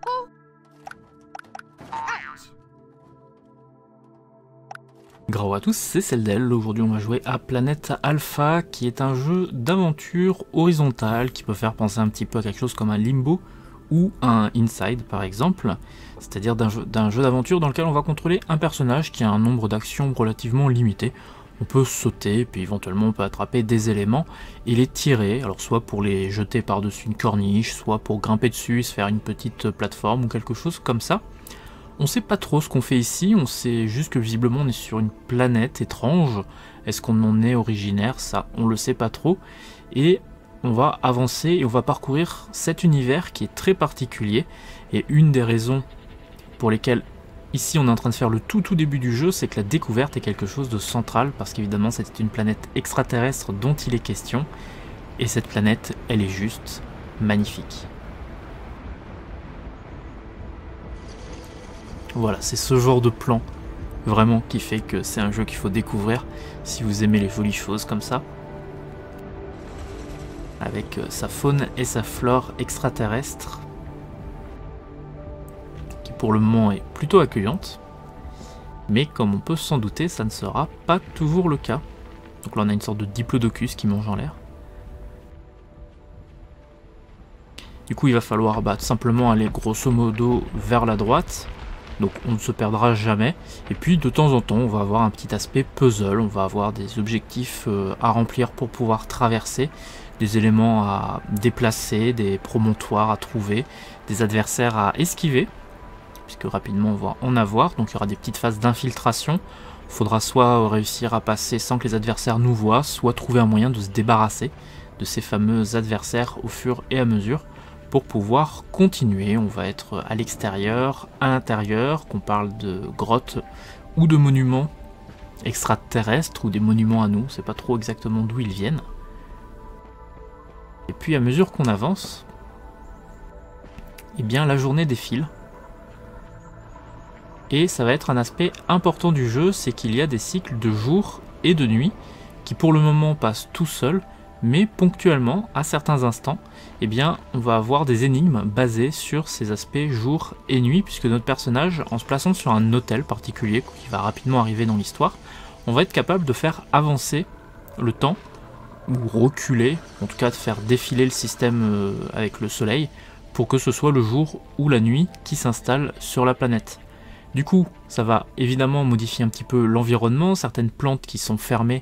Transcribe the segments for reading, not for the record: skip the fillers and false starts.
Grau à tous, c'est Celdel. Aujourd'hui on va jouer à Planète Alpha, qui est un jeu d'aventure horizontale qui peut faire penser un petit peu à quelque chose comme un Limbo ou un Inside par exemple, c'est-à-dire d'un jeu d'aventure dans lequel on va contrôler un personnage qui a un nombre d'actions relativement limité. On peut sauter, puis éventuellement on peut attraper des éléments et les tirer, alors soit pour les jeter par-dessus une corniche, soit pour grimper dessus et se faire une petite plateforme ou quelque chose comme ça. On sait pas trop ce qu'on fait ici, on sait juste que visiblement on est sur une planète étrange. Est-ce qu'on en est originaire? Ça, on le sait pas trop. Et on va avancer et on va parcourir cet univers qui est très particulier. Et une des raisons pour lesquelles ici on est en train de faire le tout début du jeu, c'est que la découverte est quelque chose de central, parce qu'évidemment c'est une planète extraterrestre dont il est question. Et cette planète, elle est juste magnifique. Voilà, c'est ce genre de plan vraiment qui fait que c'est un jeu qu'il faut découvrir si vous aimez les jolies choses comme ça. Avec sa faune et sa flore extraterrestre, qui pour le moment est plutôt accueillante. Mais comme on peut s'en douter, ça ne sera pas toujours le cas. Donc là on a une sorte de diplodocus qui mange en l'air. Du coup il va falloir tout simplement aller grosso modo vers la droite. Donc on ne se perdra jamais. Et puis de temps en temps on va avoir un petit aspect puzzle, on va avoir des objectifs à remplir pour pouvoir traverser, des éléments à déplacer, des promontoires à trouver, des adversaires à esquiver, puisque rapidement on va en avoir. Donc il y aura des petites phases d'infiltration. Il faudra soit réussir à passer sans que les adversaires nous voient, soit trouver un moyen de se débarrasser de ces fameux adversaires au fur et à mesure. Pour pouvoir continuer, on va être à l'extérieur, à l'intérieur, qu'on parle de grottes ou de monuments extraterrestres ou des monuments à nous, on ne sait pas trop exactement d'où ils viennent. Et puis à mesure qu'on avance, eh bien la journée défile. Et ça va être un aspect important du jeu, c'est qu'il y a des cycles de jour et de nuit qui pour le moment passent tout seuls. Mais ponctuellement, à certains instants, eh bien, on va avoir des énigmes basées sur ces aspects jour et nuit, puisque notre personnage, en se plaçant sur un hôtel particulier, qui va rapidement arriver dans l'histoire, on va être capable de faire avancer le temps, ou reculer, en tout cas de faire défiler le système avec le soleil, pour que ce soit le jour ou la nuit qui s'installe sur la planète. Du coup, ça va évidemment modifier un petit peu l'environnement, certaines plantes qui sont fermées,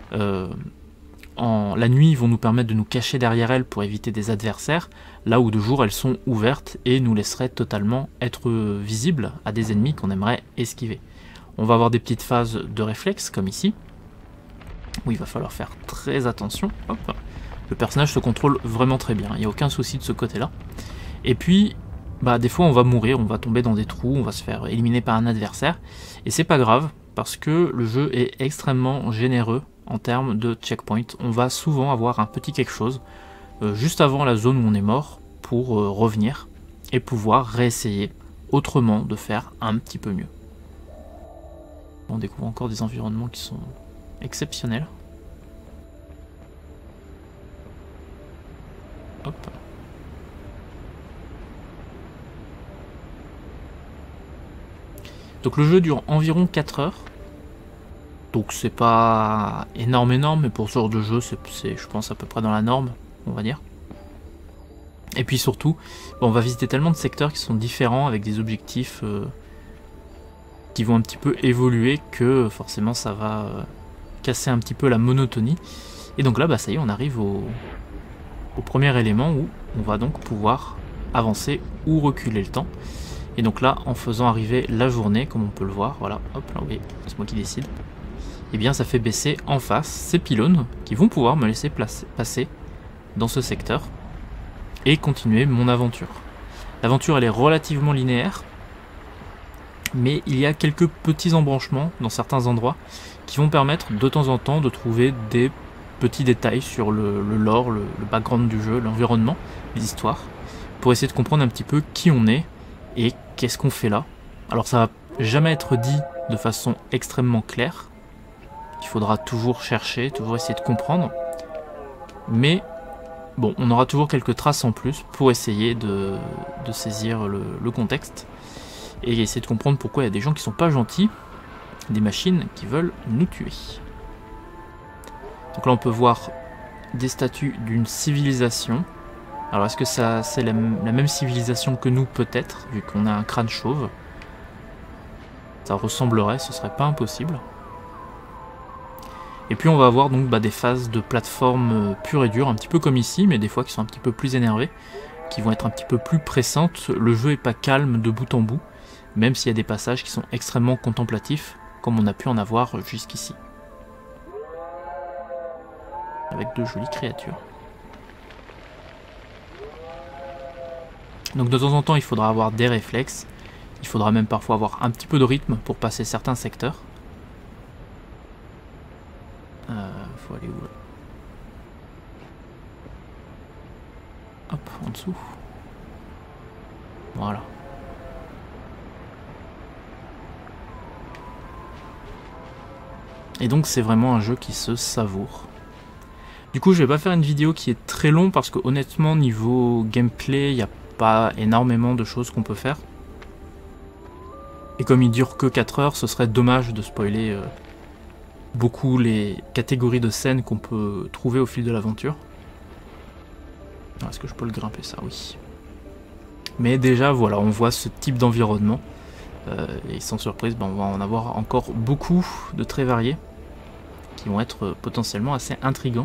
la nuit vont nous permettre de nous cacher derrière elles pour éviter des adversaires, là où de jour elles sont ouvertes et nous laisseraient totalement être visibles à des ennemis qu'on aimerait esquiver. On va avoir des petites phases de réflexe comme ici, où il va falloir faire très attention. Hop. Le personnage se contrôle vraiment très bien, il n'y a aucun souci de ce côté-là. Et puis, des fois on va mourir, on va tomber dans des trous, on va se faire éliminer par un adversaire, et c'est pas grave, parce que le jeu est extrêmement généreux en termes de checkpoint. On va souvent avoir un petit quelque chose juste avant la zone où on est mort pour revenir et pouvoir réessayer autrement de faire un petit peu mieux. On découvre encore des environnements qui sont exceptionnels. Hop. Donc le jeu dure environ 4 heures. Donc c'est pas énorme, mais pour ce genre de jeu, c'est je pense à peu près dans la norme, on va dire. Et puis surtout, on va visiter tellement de secteurs qui sont différents, avec des objectifs qui vont un petit peu évoluer, que forcément ça va casser un petit peu la monotonie. Et donc là, ça y est, on arrive au premier élément où on va donc pouvoir avancer ou reculer le temps. Et donc là, en faisant arriver la journée, comme on peut le voir, voilà, hop, là, oui, c'est moi qui décide. Et bien ça fait baisser en face ces pylônes qui vont pouvoir me laisser passer dans ce secteur et continuer mon aventure. L'aventure elle est relativement linéaire, mais il y a quelques petits embranchements dans certains endroits qui vont permettre de temps en temps de trouver des petits détails sur le lore, le background du jeu, l'environnement, les histoires, pour essayer de comprendre un petit peu qui on est et qu'est-ce qu'on fait là. Alors ça va jamais être dit de façon extrêmement claire, il faudra toujours chercher, toujours essayer de comprendre, mais bon, on aura toujours quelques traces en plus pour essayer de saisir le contexte et essayer de comprendre pourquoi il y a des gens qui sont pas gentils, des machines qui veulent nous tuer. Donc là on peut voir des statues d'une civilisation. Alors est-ce que ça c'est la même civilisation que nous peut-être, vu qu'on a un crâne chauve? Ça ressemblerait, ce serait pas impossible. Et puis on va avoir donc des phases de plateforme pure et dure, un petit peu comme ici, mais des fois qui sont un petit peu plus énervées, qui vont être un petit peu plus pressantes. Le jeu est pas calme de bout en bout, même s'il y a des passages qui sont extrêmement contemplatifs, comme on a pu en avoir jusqu'ici. Avec de jolies créatures. Donc de temps en temps il faudra avoir des réflexes, il faudra même parfois avoir un petit peu de rythme pour passer certains secteurs. Faut aller où là? Hop, en dessous. Voilà. Et donc c'est vraiment un jeu qui se savoure. Du coup je vais pas faire une vidéo qui est très longue parce que honnêtement niveau gameplay il n'y a pas énormément de choses qu'on peut faire. Et comme il dure que 4 heures, ce serait dommage de spoiler beaucoup les catégories de scènes qu'on peut trouver au fil de l'aventure. Est-ce que je peux le grimper ça? Oui. Mais déjà voilà, on voit ce type d'environnement. Et sans surprise, on va en avoir encore beaucoup de très variés qui vont être potentiellement assez intrigants.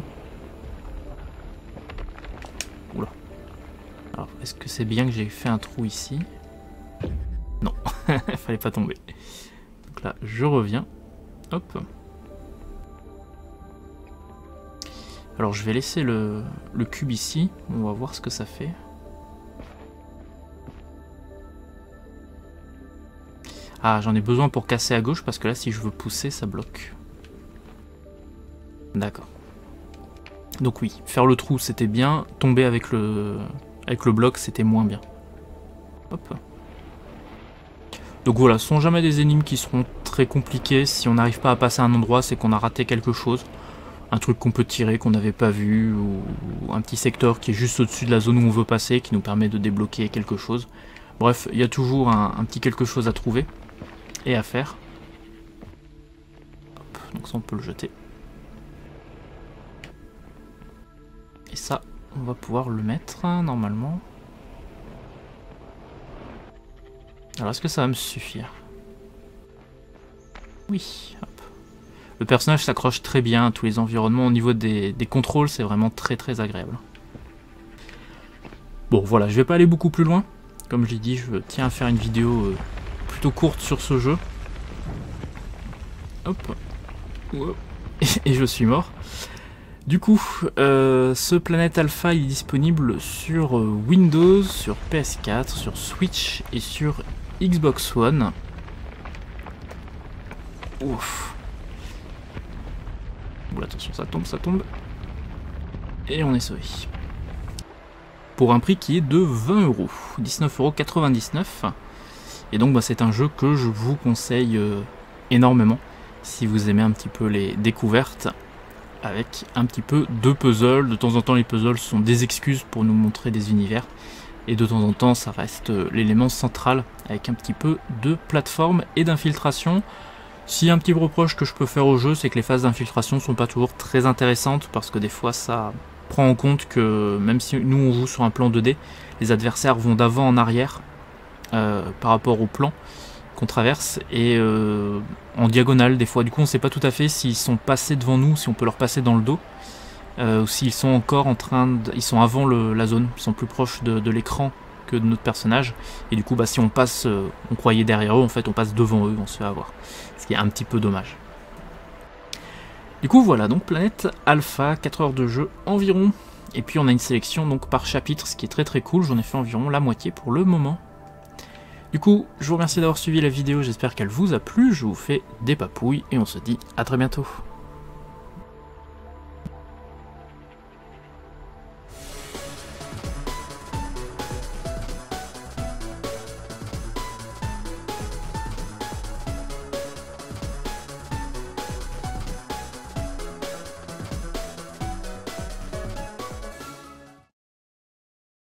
Oula. Alors, est-ce que c'est bien que j'ai fait un trou ici? Non, il fallait pas tomber. Donc là, je reviens. Hop. Alors, je vais laisser le cube ici. On va voir ce que ça fait. Ah, j'en ai besoin pour casser à gauche parce que là, si je veux pousser, ça bloque. D'accord. Donc oui, faire le trou, c'était bien. Tomber avec le bloc, c'était moins bien. Hop. Donc voilà, ce sont jamais des énigmes qui seront très compliquées. Si on n'arrive pas à passer à un endroit, c'est qu'on a raté quelque chose. Un truc qu'on peut tirer, qu'on n'avait pas vu, ou un petit secteur qui est juste au-dessus de la zone où on veut passer, qui nous permet de débloquer quelque chose. Bref, il y a toujours un petit quelque chose à trouver et à faire. Hop, donc ça on peut le jeter. Et ça, on va pouvoir le mettre normalement. Alors est-ce que ça va me suffire? Oui, hop. Le personnage s'accroche très bien à tous les environnements. Au niveau des contrôles, c'est vraiment très très agréable. Bon voilà, je vais pas aller beaucoup plus loin. Comme je l'ai dit, je tiens à faire une vidéo plutôt courte sur ce jeu. Hop. Et je suis mort. Du coup, ce Planet Alpha il est disponible sur Windows, sur PS4, sur Switch et sur Xbox One. Ouf. Bon, attention, ça tombe, ça tombe. Et on est sauvé. Pour un prix qui est de 20 €, 19,99 €. Et donc c'est un jeu que je vous conseille énormément si vous aimez un petit peu les découvertes avec un petit peu de puzzle. De temps en temps les puzzles sont des excuses pour nous montrer des univers et de temps en temps ça reste l'élément central avec un petit peu de plateforme et d'infiltration. Si un petit reproche que je peux faire au jeu, c'est que les phases d'infiltration sont pas toujours très intéressantes parce que des fois ça prend en compte que même si nous on joue sur un plan 2D, les adversaires vont d'avant en arrière par rapport au plan qu'on traverse et en diagonale des fois. Du coup on sait pas tout à fait s'ils sont passés devant nous, si on peut leur passer dans le dos ou s'ils sont encore en train de... Ils sont avant la zone, ils sont plus proches de l'écran que de notre personnage et du coup si on passe, on croyait derrière eux, en fait on passe devant eux, on se fait avoir. Ce qui est un petit peu dommage. Du coup voilà, donc Planet Alpha, 4 heures de jeu environ. Et puis on a une sélection donc par chapitre, ce qui est très très cool. J'en ai fait environ la moitié pour le moment. Du coup, je vous remercie d'avoir suivi la vidéo, j'espère qu'elle vous a plu. Je vous fais des papouilles et on se dit à très bientôt.